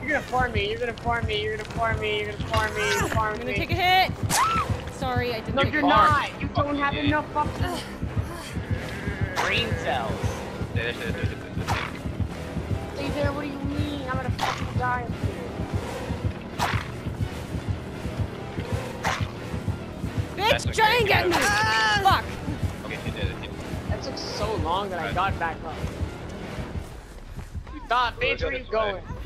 You're gonna farm me, you're gonna farm me, you're gonna farm me, you're gonna farm me, you're farm me. I'm gonna take a hit. Sorry, I didn't. No, you're not. You don't have enough fucking brain cells. Stay there, what do you mean? I'm gonna fucking die up here. Bitch, try and get me! Fuck! Okay, you did it. That took so long that I got back up. You thought, bitch, where you going?